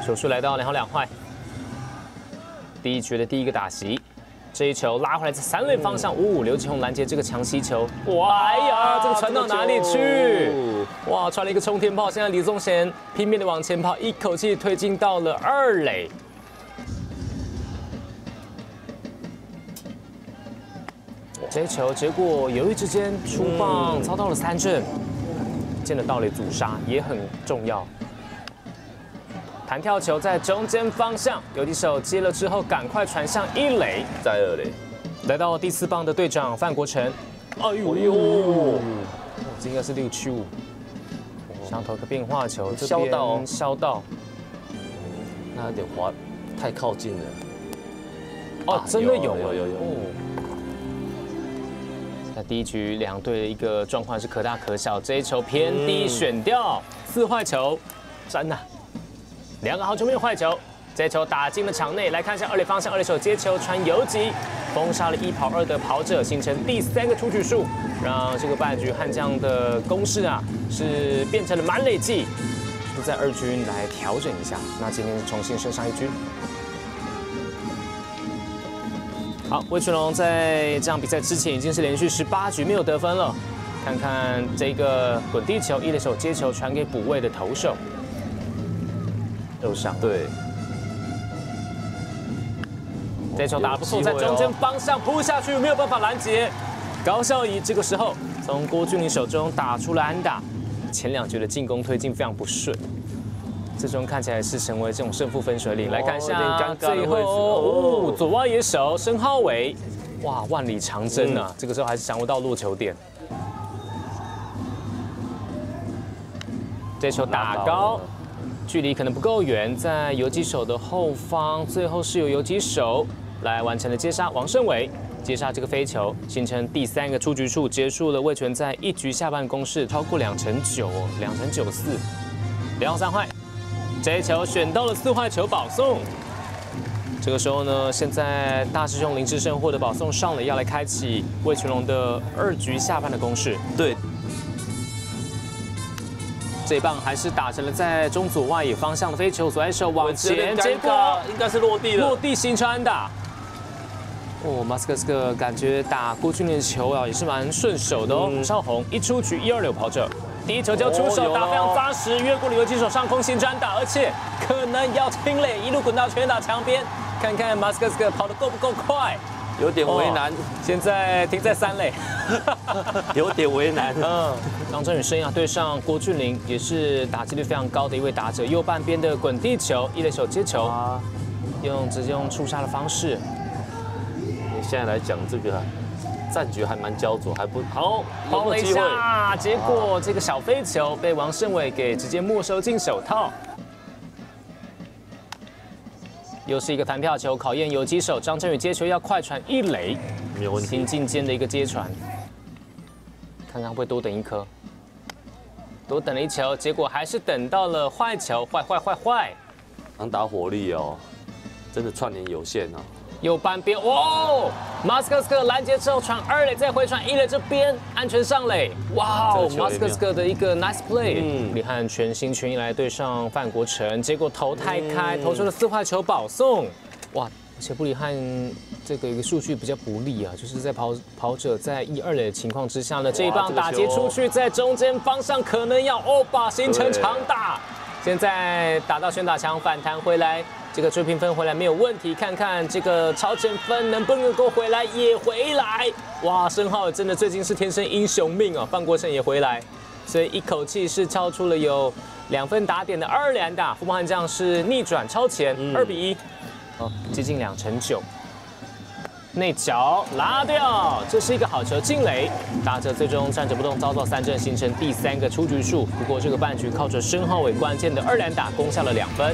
手数来到2好2坏。第一局的第一个打席，这一球拉回来在3垒方向，刘继宏拦截这个强袭球，哇，哎呀，这个传到哪里去？哇，传了一个冲天炮，现在李宗贤拼命的往前跑，一口气推进到了2垒。这一球结果犹豫之间出棒遭到了3振，见了盗垒阻杀也很重要。弹跳球在中间方向，游击手接了之后赶快传向1垒， 在2垒。 来到第4棒的队长范国成，哎呦，这应该是6区5，想投个变化球，这边削到， 那有点滑，太靠近了。 哦，真的有。在第一局两队的一个状况是可大可小，这一球偏低选掉，4坏球，真的，2个好球没有坏球，这一球打进了场内。来看一下2垒方向，2垒手接球传游击，封杀了1跑2的跑者，形成第3个出局数，让这个半局悍将的攻势啊是变成了满垒计，在2军来调整一下，那今天重新升上1军。好，魏全龙在这场比赛之前已经是连续18局没有得分了。看看这个滚地球，1垒手接球传给补位的投手，右上。 对， 这球打得不错，在中间方向扑下去，没有办法拦截。高孝仪这个时候从郭俊麟手中打出了安打，前2局的进攻推进非常不顺。最终看起来是成为这种胜负分水岭。来看一下最后，左外野手申浩伟，哇，万里长征啊！这个时候还是掌握到落球点。这球打高，距离可能不够远，在游击手的后方，最后是由游击手来完成了接杀，王胜伟接杀这个飞球，形成第3个出局数，结束了魏全在1局下半攻势超过2成9哦，2成94，2好3坏。这一球选到了4坏球保送，这个时候呢，现在大师兄林志胜获得保送上垒，要来开启魏全龙的2局下半的攻势。 对， 这一棒还是打成了在中左外野方向的飞球，左外手往前，结果应该是落地了， 落地形成安打。哦，马斯克斯克感觉打郭俊麟的球啊也是蛮顺手的哦。邵宏一出局1、2垒跑者。第一球就出手，打非常扎实，越过了游击手上空形成安打，而且可能要清垒，一路滚到全垒打墙边，看看马斯克斯克跑得够不够快， 有点为难。 现在停在3垒， 有点为难。 张振宇生涯对上郭俊麟，也是打击率非常高的一位打者，右半边的滚地球，1垒手接球，直接用触杀的方式。 现在来讲这个。战局还蛮焦灼，还不好， 跑了一下，结果这个小飞球被王胜伟给直接没收进手套。又是一个弹跳球，考验游击手张振宇接球要快传1垒， 没有问题。 行进间的一个接传，看看会不会多等1颗，多等了1球，结果还是等到了坏球，坏。 能打火力哦，真的串联有限啊。 右半边，哇！马斯克斯克拦截之后传2垒，再回传1垒这边，安全上垒。哇哦，马斯克斯克的一个 nice play，李汉全心全意来对上范国成，结果头太开，投出了4坏球保送。哇！而且布里汉这个一个数据比较不利啊，就是在跑者在1、2垒的情况之下呢，这一棒打击出去，在中间方向可能要把形成长打。现在打到全打墙反弹回来，这个追平分回来没有问题。看看这个超前分能不能够回来，也回来。哇，申浩真的最近是天生英雄命啊！范国成也回来，所以一口气是超出了有2分打点的2垒安打。富邦悍将是逆转超前，2比1，接近2成9。内角拉掉，这是一个好球进垒，打者最终站着不动，遭到3振，形成第3个出局数。不过这个半局靠着申浩伟关键的2垒打攻下了2分。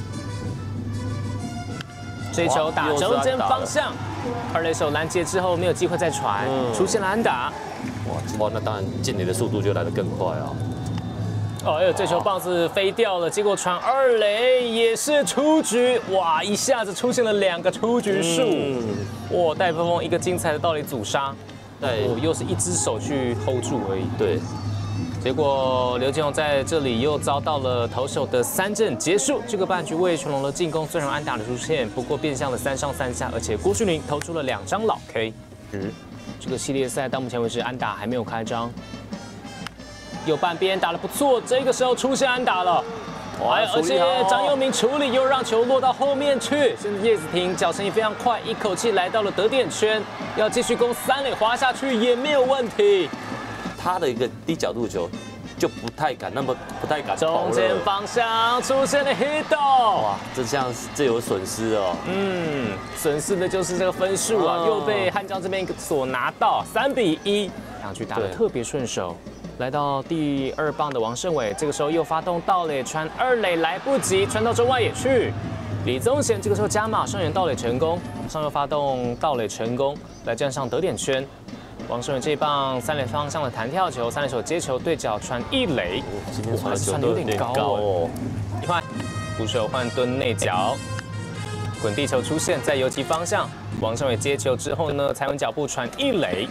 这一球打中间方向，2垒手拦截之后没有机会再传，出现了安打。 哇，那当然进垒的速度就来得更快啊。 哎呦，这球棒子飞掉了，结果传2垒也是出局，哇，一下子出现了2个出局数，哇，戴峰峰一个精彩的盗垒阻杀，又是1只手去 hold 住而已。 对， 结果刘建宏在这里又遭到了投手的3振，结束这个半局。魏全龙的进攻虽然安打的出现，不过变相的3上3下，而且郭俊麟投出了2张老 K。这个系列赛到目前为止安打还没有开张，右半边打得不错，这个时候出现安打了。而且张佑铭处理又让球落到后面去，现在叶子廷脚程也非常快，一口气来到了得点圈，要继续攻3垒滑下去也没有问题。 他的一个低角度球就不太敢投了。 中间方向出现了 hit。哇， 这有损失哦。 损失的就是这个分数啊，又被汉江这边所拿到3比1，两局打得特别顺手。来到第2棒的王胜伟，这个时候又发动盗垒传2垒来不及，传到中外野去。李宗贤这个时候加码上演盗垒成功，上又发动盗垒成功，来站上得点圈。王胜伟这一棒3垒方向的弹跳球，3垒手接球对角传1垒， 今天传的球传的有点高哦。一换捕手换蹲内角，滚地球出现在游击方向，王胜伟接球之后呢，踩稳脚步传1垒。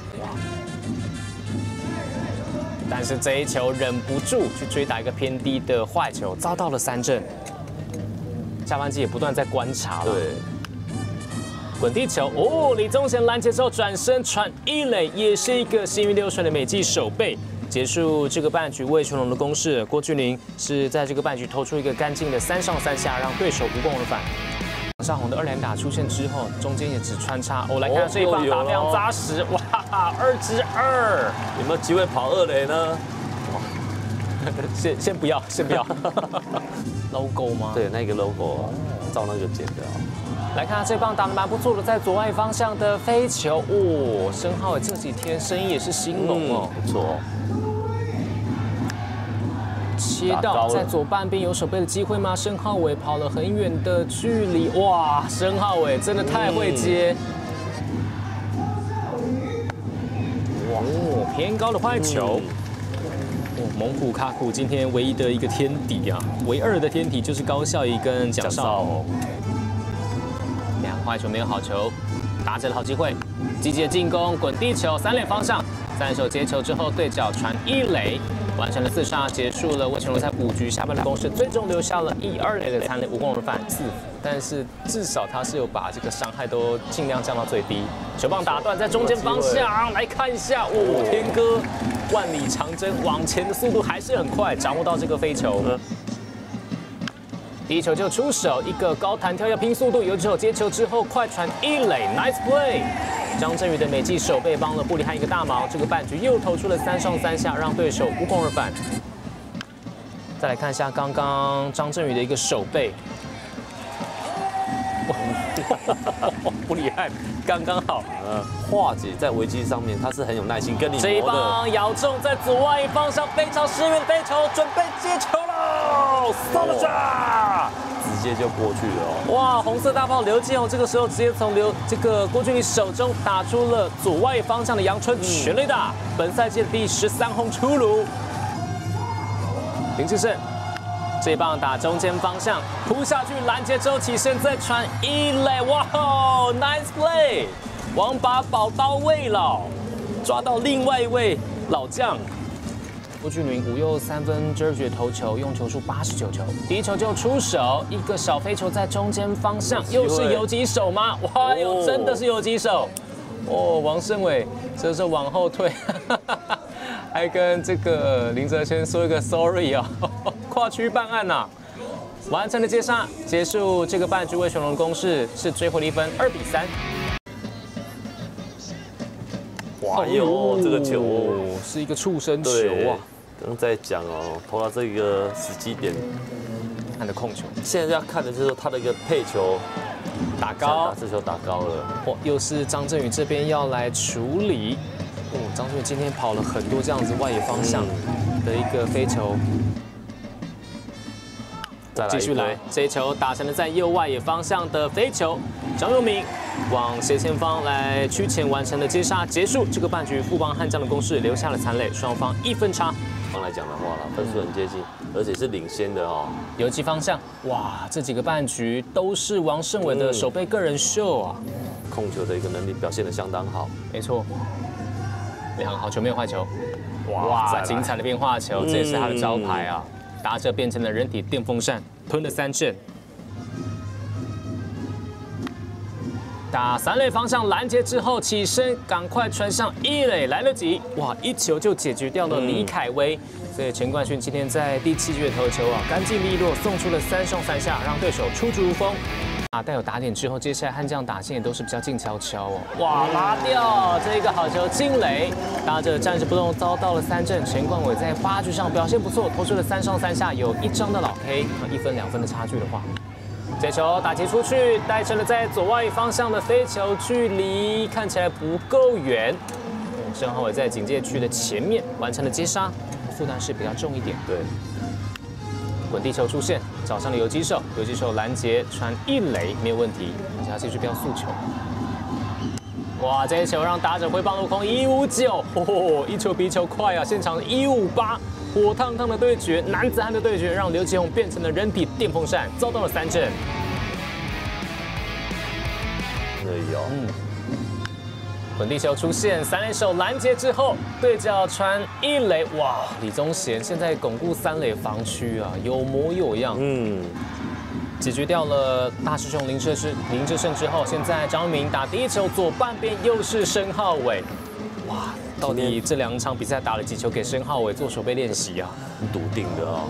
但是这一球忍不住去追打一个偏低的坏球，遭到了3振。下半季也不断在观察了。 对， 滚地球哦，李宗贤拦截之后转身传1垒，也是一个行云流水的美技守备。结束这个半局，魏全龙的攻势，郭俊麟是在这个半局投出一个干净的3上3下，让对手无功而返。王少宏的2连打出现之后，中间也只穿插。来看这一棒打非常扎实，哇，2支2， 有没有机会跑2垒呢？ 先不要，logo 吗？ 对，那个 logo， 照那个剪的。 来看这棒打得蛮不错的，在左外方向的飞球，申浩伟这几天生意也是兴隆哦， 不错。 切到在左半边有守备的机会吗？申浩伟跑了很远的距离，哇！申浩伟真的太会接，哇，偏高的坏球。猛虎卡库今天唯一的一个天敌啊，唯2的天敌就是高孝仪跟蒋少红。2个坏球没有好球，打者的好机会，积极的进攻，滚地球3垒方向，3垒手接球之后对角传1垒。完成了4杀，结束了魏全龙在5局下半的攻势，最终留下了1、2垒的残垒，无功而返4分。但是至少他是有把这个伤害都尽量降到最低。球棒打断在中间方向，来看一下，天哥万里长征往前的速度还是很快，掌握到这个飞球。第一球就出手，一个高弹跳要拼速度，游击手接球之后快传1垒 ，nice play。张振宇的美技手背帮了布里汉一个大忙，这个半局又投出了3上3下，让对手无功而返。再来看一下刚刚张振宇的一个手背，布里汉刚刚好， 化解在危机上面，他是很有耐心跟你磨的。 这一棒咬中在左外方向非常失远飞球，准备接球喽，送了抓。 直接就过去了哦！ 哇，红色大炮刘建宏这个时候直接从这个郭俊麟手中打出了左外方向的阳春全垒打，本赛季的第13轰出炉。林志胜这一棒打中间方向，扑下去拦截之后起身再传1垒，哇 ，nice play， 王八宝到位了，抓到另外一位老将。郭俊麟5又3分，12局投球，用球数89球。第一球就出手，一个小飞球在中间方向，又是游击手吗？哇哟，真的是游击手！王胜伟这时候往后退，还跟这个林哲轩说一个 sorry 啊，跨区办案呐。完成了接杀，结束这个半局，魏全龙的攻势是追回了1分，2比3。 哇哟，这个球是一个触身球啊！ 刚在讲哦，投到这个时机点， 看的控球。 现在要看的就是他的一个配球打高， 这球打高了。 又是张振宇这边要来处理。张振宇今天跑了很多这样子外野方向的一个飞球。继续来，这一球打成了在右外野方向的飞球，张佑铭往斜前方来屈前完成了接杀，结束这个半局。富邦悍将的攻势留下了残垒，双方1分差。 方来讲的话啦，分数很接近，而且是领先的哦。 游击方向，哇，这几个半局都是王胜伟的守备个人秀啊， 控球的一个能力表现得相当好。 没错，2个好球没有坏球。 哇，精彩的变化球，这也是他的招牌啊！打者变成了人体电风扇，吞了3振。打3垒方向拦截之后起身，赶快传上1垒，来得及！哇，一球就解决掉了李凯威。所以陈冠勋今天在第7局的投球啊，干净利落，送出了3上3下，让对手出局无风。带有打点之后，接下来悍将打线也都是比较静悄悄哦。哇，拉掉这个好球进垒，打者站着不动，遭到了3振。陈冠伟在8局上表现不错，投出了3上3下，有1张的老 K， 1分2分的差距的话，这球打击出去，带成了在左外方向的飞球，距离看起来不够远。申浩伟在警戒区的前面完成了接杀，负担是比较重一点。 对。 滚地球出现，找上了游击手，游击手拦截传1垒没有问题，而且他继续飙速球。哇，这一球让打者挥棒落空159，哦，一球比一球快啊！现场158，火烫烫的对决，男子汉的对决，让刘杰宏变成了人体电风扇，遭到了3振。滚地球出现，3垒手拦截之后，对角传1垒，哇！李宗贤现在巩固3垒防区啊，有模有样。解决掉了大师兄林志胜之后，现在张明打第1球，左半边又是申浩伟。哇，到底这2场比赛打了几球给申浩伟做守备练习啊？ 很笃定的哦。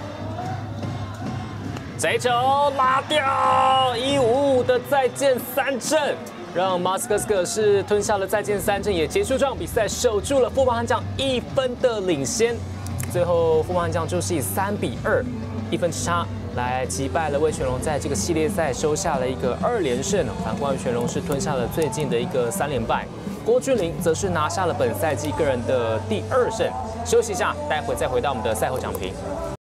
这一球拉掉155的再见3振。让马斯克斯克是吞下了再见3振，也结束这场比赛，守住了富邦悍将1分的领先。最后富邦悍将就是以3-2，1分之差来击败了味全龙，在这个系列赛收下了一个2连胜。反观味全龙是吞下了最近的一个3连败，郭俊麟则是拿下了本赛季个人的第2胜。休息一下，待会再回到我们的赛后讲评。